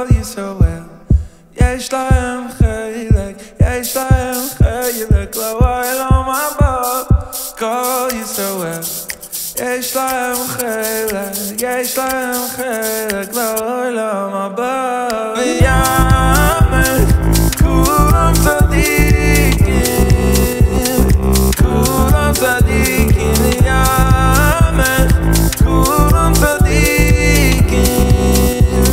כל ישראל יש להם חלק, יש להם חלק לעולם הבא. כל ישראל יש להם חלק, יש להם חלק לעולם הבא. ויאמר כולם צדיקים, כולם צדיקים. ויאמר כולם צדיקים.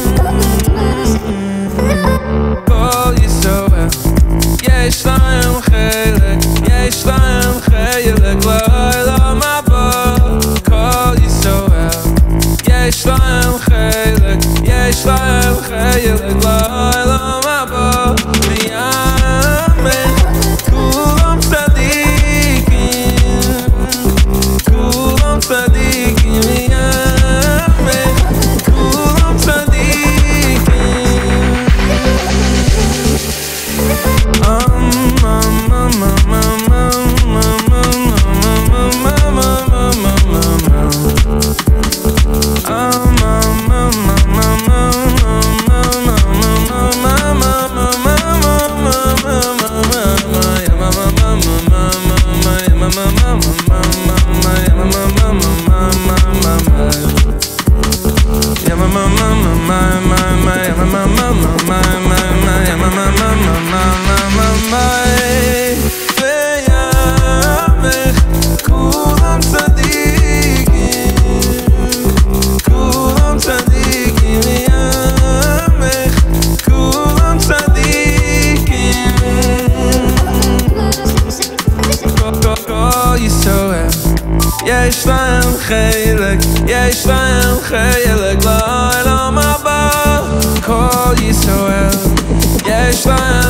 כל ישראל יש להם חלק, יש להם חלק לעולם הבא. כל ישראל יש להם חלק, יש להם חלק לעולם הבא. ויאמר כולם צדיקים, כולם צדיקים. ויאמר כולם צדיקים. יש להם חלק, יש להם חלק לעולם הבא. כל ישראל יש להם